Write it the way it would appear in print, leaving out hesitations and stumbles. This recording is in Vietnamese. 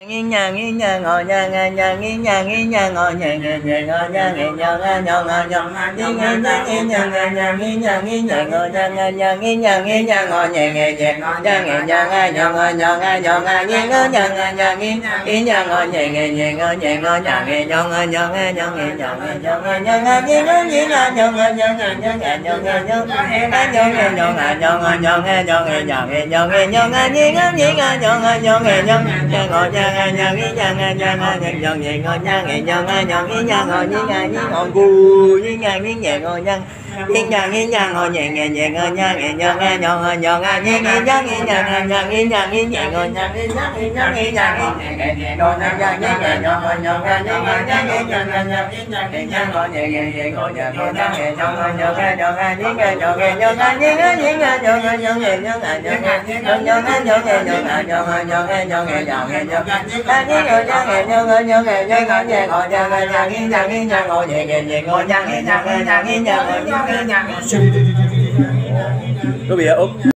Nghe ngồi nhà nghe nhà nghe nhà ngồi nhà nghe nhà ngồi nhà nghe nhà nghe nhà ngồi nhà nghe nhà nghe nhà nghe nhà nghe nhà nghe nhà ngồi nhà nghe nhà nghe nhà nghe nhà ngồi nhà nghe nhà nghe nhà nghe nhà ngồi nhà nghe nhà nghe nghe ngồi nhà nghe nhà nghe nhà ngồi nhà nghe nhà ngồi nhà ngồi nhà nghe nhà ngồi nhà nghe nhà nghe nhà nghe nhà ngồi nhà nghe nghe ngồi nhà nhà nhà ngồi nhà nhà nhà nhà nhà nhà nhà nhà nghe nhà nghe nhà ngồi nhà nghe nhà nghe nhà nghe nhà nghe nhà nghe nghe ngồi nhà nghe nhà ngồi nhà nghe nhà ngồi nhà nghe nhà nghe nhà nghe nhà nghe nhà nghe ngồi nhà nghe nhà nghe nhà nghe nhà ngồi như nhà như ngồi cu như nhà như nhà ngồi nhà như nhà ngồi nhẹ nhẹ nhẹ ngồi nhà nghe nhà nghe nhà ngồi nhà nghe nghe nghe nhà nghe nhà nghe nhà nghe nhà nghe nhà ngồi nhà nghe nhà nghe nhà nghe nhà nghe nghe ngồi nhà nghe nhà nhà ngồi nhà nghe nhà nghe nhà nghe nhà nghe nhà nghe nhà ngồi nhẹ nhẹ nhẹ ngồi nhà nghe nhà nghe nhà ngồi nhà nghe nhà nghe như nghe nhà nghe nhà nghe như nghe như nghe nhà nghe nhà nghe nhà nghe nhà nghe nhà nghe nhà nghe nhà nghe nhà nghe nhà nghe nhà nghe nhà nghe nhà nghe nhà nghe có bị úp